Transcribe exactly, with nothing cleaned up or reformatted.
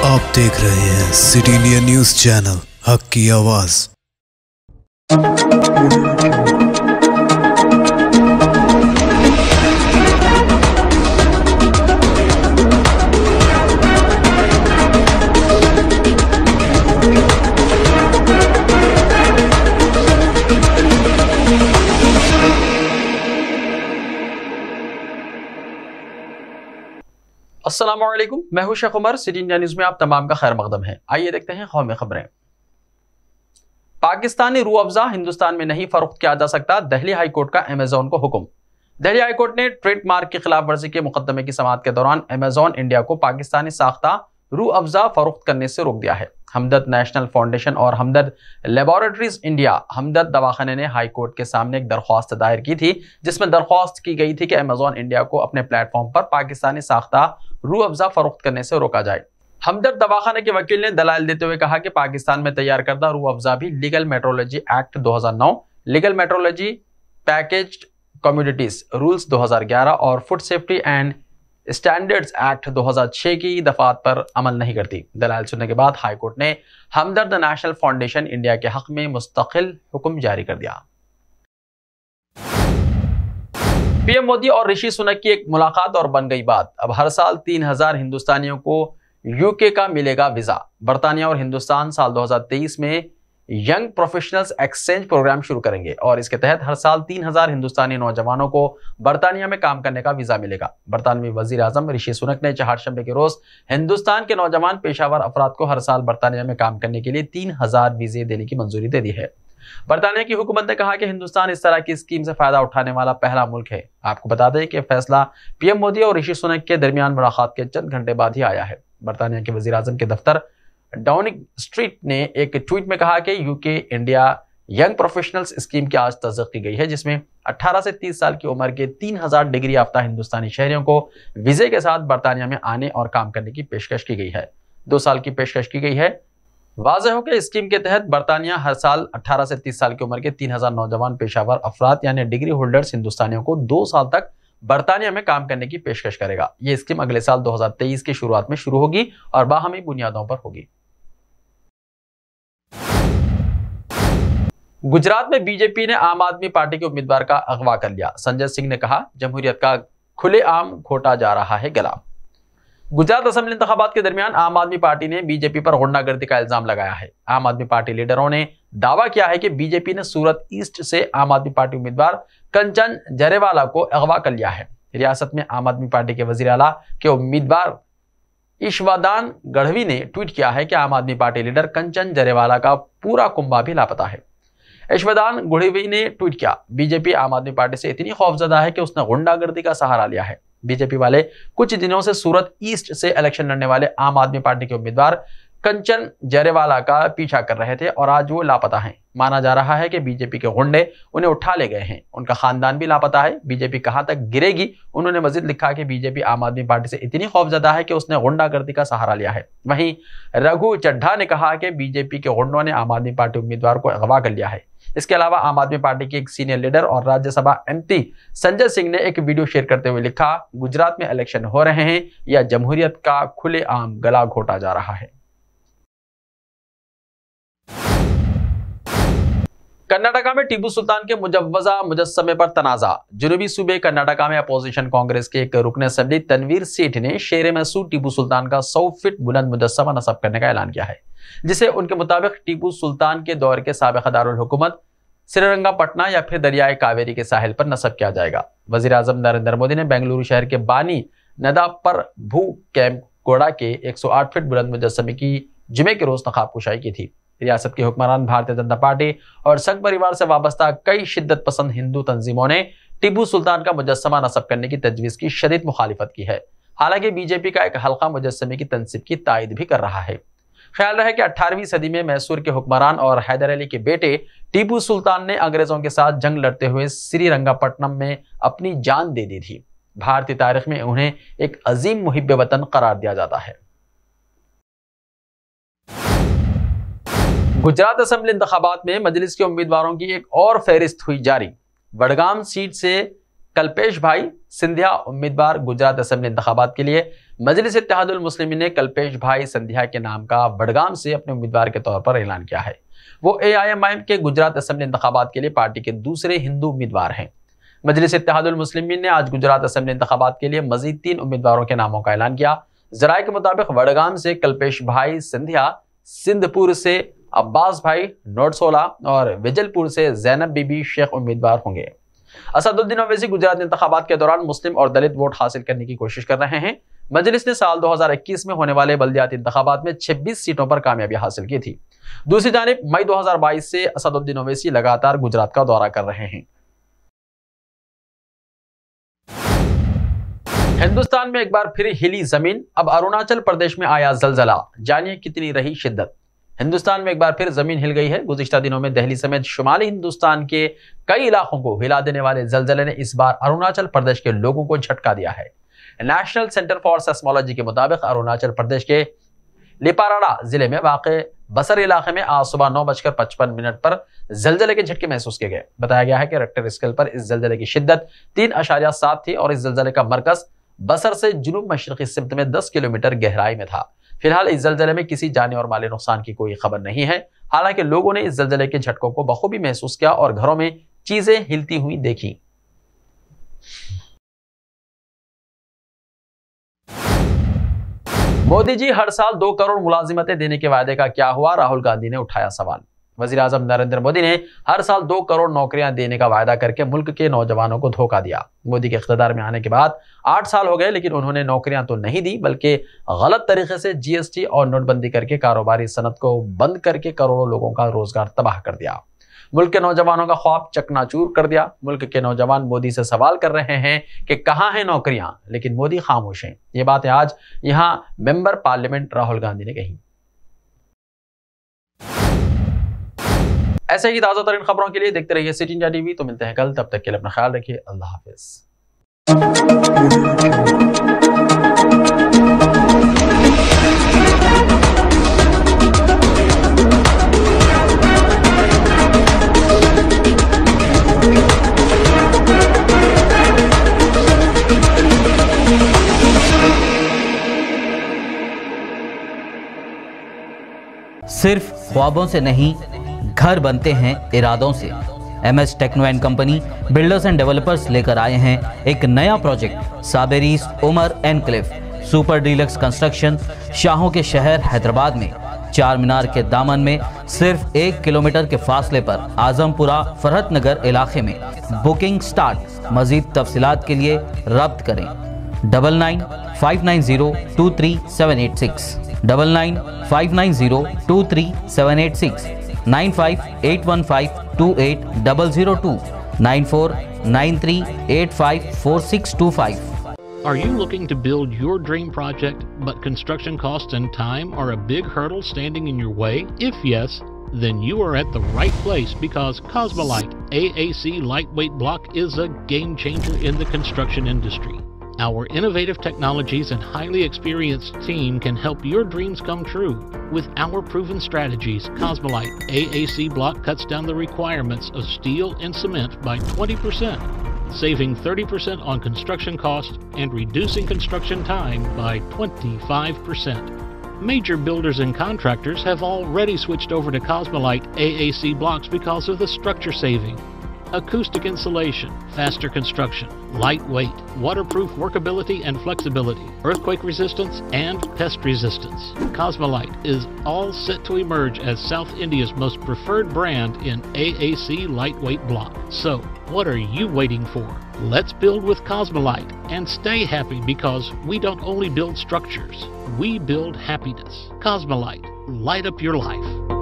आप देख रहे हैं सिटी इंडिया न्यूज चैनल, हक की आवाज। अस्सलामुअलैकुम, मैं हूं Sheikh Umar. City India News में आप तमाम का खैर मकदम है। आइए देखते हैं कौमी खबरें। पाकिस्तानी रूह अफ़ज़ा हिंदुस्तान में नहीं फरोख्त किया जा सकता, दिल्ली हाईकोर्ट का अमेजॉन को हुक्म। दिल्ली हाईकोर्ट ने ट्रेडमार्क की खिलाफ वर्जी के मुकदमे की समाअत के दौरान अमेजॉन इंडिया को पाकिस्तानी साख्ता रूह अफ़ज़ा फरोख्त करने से रोक दिया है। हमदर्द नेशनल फाउंडेशन और हमदर्द लेबोरेटरीज इंडिया हमदर्द दवाखाने ने हाई कोर्ट के सामने एक दरख्वास्त दायर की थी, जिसमें दरख्वास्त की गई थी कि अमेजॉन इंडिया को अपने प्लेटफॉर्म पर पाकिस्तानी साख्ता रूह अफ़ज़ा फरोख्त करने से रोका जाए। हमदर्द दवाखाने के वकील ने दलाल देते हुए कहा कि पाकिस्तान में तैयार करदा रूह अफ़ज़ा भी लीगल मेट्रोलॉजी एक्ट दो हज़ार नौ, legal metrology packaged commodities rules दो हज़ार ग्यारह और food safety and standards act दो हज़ार छह की दफात पर अमल नहीं करती। दलाल सुनने के बाद हाईकोर्ट ने हमदर्द नेशनल फाउंडेशन इंडिया के हक में मुस्तकिल हुक्म जारी कर दिया। पीएम मोदी और ऋषि सुनक की एक मुलाकात और बन गई बात। अब हर साल तीन हजार हिंदुस्तानियों को यूके का मिलेगा वीजा। बरतानिया और हिंदुस्तान साल दो हज़ार तेईस में यंग प्रोफेशनल्स एक्सचेंज प्रोग्राम शुरू करेंगे और इसके तहत हर साल तीन हजार हिंदुस्तानी नौजवानों को बरतानिया में काम करने का वीजा मिलेगा। बरतानवी वजीर आजम ऋषि सुनक ने चारशंबे के रोज हिंदुस्तान के नौजवान पेशावर अफराद को हर साल बरतानिया में काम करने के लिए तीन हजार वीजे देने की मंजूरी दे दी है। बरतानिया की हुकूमत ने कहा कि हिंदुस्तान इस तरह की स्कीम से फायदा उठाने वाला पहला मुल्क है। आपको बता दें कि फैसला पीएम मोदी और ऋषि सुनक के दरमियान मुलाकात के चंद घंटे बाद ही आया है। बरतानिया के वजीर आजम के दफ्तर डाउनिंग स्ट्रीट ने एक ट्वीट में कहा कि UK India young professionals scheme की आज तस्दीक की गई है, जिसमें अठारह से तीस साल की उम्र के तीन हजार डिग्री याफ्ता हिंदुस्तानी शहरियों को वीजे के साथ बरतानिया में आने और काम करने की पेशकश की गई है। दो साल की पेशकश की गई है। वाज़ेह हो कि स्कीम के तहत बरतानिया हर साल अठारह से तीस साल की उम्र के तीन हजार नौजवान पेशावर अफराद यानी डिग्री होल्डर्स हिंदुस्तानियों को दो साल तक बरतानिया में काम करने की पेशकश करेगा। यह स्कीम अगले साल दो हज़ार तेईस की शुरुआत में शुरू होगी और बाहमी बुनियादों पर होगी। गुजरात में बीजेपी ने आम आदमी पार्टी के उम्मीदवार का अगवा कर लिया। संजय सिंह ने कहा, जमहूरियत का खुलेआम घोटा जा रहा है गला। गुजरात असेंबली इंतखाबात के दरमियान आम आदमी पार्टी ने बीजेपी पर गुंडागर्दी का इल्जाम लगाया है। आम आदमी पार्टी लीडरों ने दावा किया है कि बीजेपी ने सूरत ईस्ट से आम आदमी पार्टी उम्मीदवार कंचन जरेवाला को अगवा कर लिया है। रियासत में आम आदमी पार्टी के वजीर आला के उम्मीदवार ईश्वदान गढ़वी ने ट्वीट किया है कि आम आदमी पार्टी लीडर कंचन जरेवाला का पूरा कुंबा भी लापता है। ईश्वदान गढ़वी ने ट्वीट किया, बीजेपी आम आदमी पार्टी से इतनी खौफजदा है कि उसने गुंडागर्दी का सहारा लिया है। बीजेपी वाले कुछ दिनों से सूरत ईस्ट से इलेक्शन लड़ने वाले आम आदमी पार्टी के उम्मीदवार कंचन जरेवाला का पीछा कर रहे थे और आज वो लापता हैं। माना जा रहा है कि बीजेपी के गुंडे उन्हें उठा ले गए हैं। उनका खानदान भी लापता है। बीजेपी कहां तक गिरेगी? उन्होंने मजीद लिखा कि बीजेपी आम आदमी पार्टी से इतनी खौफजदा है कि उसने गुंडागर्दी का सहारा लिया है। वहीं रघु चड्ढा ने कहा कि बीजेपी के गुंडों ने आम आदमी पार्टी उम्मीदवार को अगवा कर लिया है। इसके अलावा आम आदमी पार्टी के एक सीनियर लीडर और राज्यसभा एमपी संजय सिंह ने एक वीडियो शेयर करते हुए लिखा, गुजरात में इलेक्शन हो रहे हैं या जमहूरियत का खुलेआम गला घोटा जा रहा है। कर्नाटका में टीपू सुल्तान के मुजव्वजा मुजस्समे पर तनाजा। जनूबी सूबे कर्नाटका में अपोजिशन कांग्रेस के एक रुकन असेंबली तनवीर सेठ ने शेर मैसूर टीपू सुल्तान का सौ फीट बुलंद मुजस्समा नस्ब करने का ऐलान किया है, जिसे उनके मुताबिक टीपू सुल्तान के दौर के साबिक़ दारुल हुकूमत श्रीरंगापटना या फिर दरियाए कावेरी के साहिल पर नस्ब किया जाएगा। वजीर आजम नरेंद्र मोदी ने बेंगलुरु शहर के बानी नदापर भू कैंप कोड़ा के एक सौ आठ फीट बुलंद मुजस्समे की जुमे के रोज नकाब कुशाई की थी। रियासत के हुक्मरान भारतीय जनता पार्टी और संघ परिवार से वाबस्ता कई शिद्दत पसंद हिंदू तंजीमों ने टीपू सुल्तान का मुजस्समा नस्ब करने की तजवीज की शदीद मुखालिफत की है। हालांकि बीजेपी का एक हल्का मुजस्समे की तनसीब की तायद भी कर रहा है। ख्याल रहे कि अठारहवीं सदी में मैसूर के हुक्मरान और हैदर अली के बेटे टीपू सुल्तान ने अंग्रेजों के साथ जंग लड़ते हुए श्रीरंगापट्टनम में अपनी जान दे दी थी। भारतीय तारीख में उन्हें एक अजीम मुहिब वतन करार दिया जाता है। गुजरात असेंबली इंतखाबात में मजलिस के उम्मीदवारों की एक और फहरिस्त हुई जारी। वडगाम सीट से कल्पेश भाई सिंधिया उम्मीदवार गुजरात असेंबली इंतखाबात के लिए। मजलिस इत्तेहादुल मुस्लिमीन ने कल्पेश भाई सिंधिया के नाम का बडगाम से अपने उम्मीदवार के तौर पर ऐलान किया है। वो ए आई एम आई एम के गुजरात असेंबली इंतखाबात के लिए पार्टी के दूसरे हिंदू उम्मीदवार हैं। मजलिस इत्तेहादुल मुस्लिमीन ने आज गुजरात असेंबली इंतखाबात के लिए मजीद तीन उम्मीदवारों के नामों का ऐलान किया। जराये के मुताबिक वडगाम से कल्पेश भाई सिंधिया, सिंधपुर से अब्बास भाई नोटसोला और विजलपुर से जैनब बीबी शेख उम्मीदवार होंगे। असदुद्दीन ओवैसी गुजरात इंतखाबात के दौरान मुस्लिम और दलित वोट हासिल करने की कोशिश कर रहे हैं। मजलिस ने साल दो हज़ार इक्कीस में होने वाले बल्दियाती इंतखाबात में छब्बीस सीटों पर कामयाबी हासिल की थी। दूसरी जानिब मई दो हज़ार बाईस से असदुद्दीन ओवैसी लगातार गुजरात का दौरा कर रहे हैं। हिंदुस्तान में एक बार फिर हिली जमीन, अब अरुणाचल प्रदेश में आया जलजला, जानिए कितनी रही शिद्दत। हिंदुस्तान में एक बार फिर जमीन हिल गई है। गुज़िश्ता दिनों में दिल्ली समेत शुमाली हिंदुस्तान के कई इलाकों को हिला देने वाले जलजले ने इस बार अरुणाचल प्रदेश के लोगों को झटका दिया है। नेशनल सेंटर फॉर सेस्मोलॉजी के मुताबिक अरुणाचल प्रदेश के लिपाराडा जिले में वाक़े बसर इलाके में आज सुबह नौ बजकर पचपन मिनट पर जलजले के झटके महसूस किए गए। बताया गया है कि रेक्टर स्केल पर इस जलजले की शिद्दत तीन अशारिया सात थी और इस जलजले का मरकज बसर से जुनूब मशरकी सिमत में दस किलोमीटर गहराई में था। फिलहाल इस जलजले में किसी जानी और माली नुकसान की कोई खबर नहीं है। हालांकि लोगों ने इस जलजले के झटकों को बखूबी महसूस किया और घरों में चीजें हिलती हुई देखी। मोदी जी हर साल दो करोड़ मुलाजिमतें देने के वायदे का क्या हुआ, राहुल गांधी ने उठाया सवाल। वजीर आजम नरेंद्र मोदी ने हर साल दो करोड़ नौकरियां देने का वायदा करके मुल्क के नौजवानों को धोखा दिया। मोदी के इख्तिदार में आने के बाद आठ साल हो गए, लेकिन उन्होंने नौकरियां तो नहीं दी, बल्कि गलत तरीके से जी एस टी और नोटबंदी करके कारोबारी सनत को बंद करके करोड़ों लोगों का रोजगार तबाह कर दिया। मुल्क के नौजवानों का ख्वाब चकनाचूर कर दिया। मुल्क के नौजवान मोदी से सवाल कर रहे हैं कि कहां हैं नौकरियां, लेकिन मोदी खामोश हैं। ये बातें आज यहां मेंबर पार्लियामेंट राहुल गांधी ने कही। ऐसे ही ताजा तरीन खबरों के लिए देखते रहिए सिटी इंडिया टीवी। तो मिलते हैं कल, तब तक के लिए अपना ख्याल रखिए। अल्लाह हाफिज। सिर्फ ख्वाबों से नहीं, घर बनते हैं इरादों से। M S techno and company builders and developers लेकर आए हैं एक नया प्रोजेक्ट, साबेरीज Umar enclave super deluxe construction. शाहों के शहर हैदराबाद में चार मीनार के दामन में सिर्फ एक किलोमीटर के फासले पर आजमपुरा फरहत नगर इलाके में। Booking start. मजीद तफसीलात के लिए रब्त करें double nine five nine zero two three seven eight six double nine five nine zero two three seven eight six nine five eight one five two eight double zero two nine four nine three eight five four six two five. Are you looking to build your dream project, but construction costs and time are a big hurdle standing in your way? If yes, then you are at the right place, because Cosmolite A A C lightweight block is a game changer in the construction industry. Our innovative technologies and highly experienced team can help your dreams come true. With our proven strategies, Cosmolite A A C block cuts down the requirements of steel and cement by twenty percent, saving thirty percent on construction costs and reducing construction time by twenty-five percent. Major builders and contractors have already switched over to Cosmolite A A C blocks because of the structure saving. Acoustic insulation, faster construction, lightweight, waterproof workability and flexibility, earthquake resistance and pest resistance. Cosmolite is all set to emerge as South India's most preferred brand in A A C lightweight block. So, what are you waiting for? Let's build with Cosmolite and stay happy, because we don't only build structures, we build happiness. Cosmolite, light up your life.